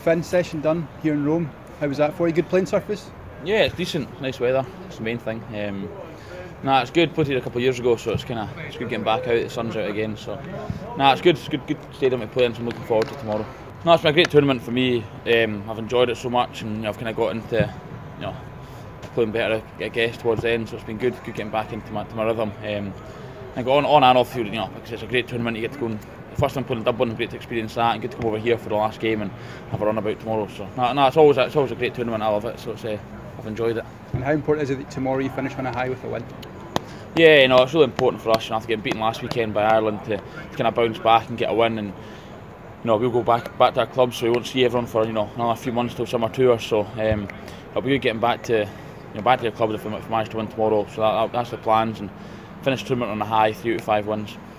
fin session done here in Rome. How was that for you? Good playing surface? Yeah, it's decent. Nice weather. It's the main thing. It's good. Played here a couple of years ago, so it's good getting back out. The sun's out again, so it's good. It's good stadium to play in. So I'm looking forward to tomorrow. It's been a great tournament for me. I've enjoyed it so much, and I've kind of got into playing better, I guess, towards the end. So it's been good getting back into my rhythm. I got on and off field. Because it's a great tournament. You get to go. First time playing in Dublin, great to experience that, and good to come over here for the last game and have a run about tomorrow. So it's always a great tournament. I love it. So I've enjoyed it. And how important is it that tomorrow you finish on a high with a win? Yeah, it's really important for us. After getting beaten last weekend by Ireland, to kind of bounce back and get a win, and we'll go back to our club, so we won't see everyone for another few months till summer tour. So it'll be good getting back to the club if we manage to win tomorrow. So that's the plans, and finish the tournament on a high, 3 to 5 wins.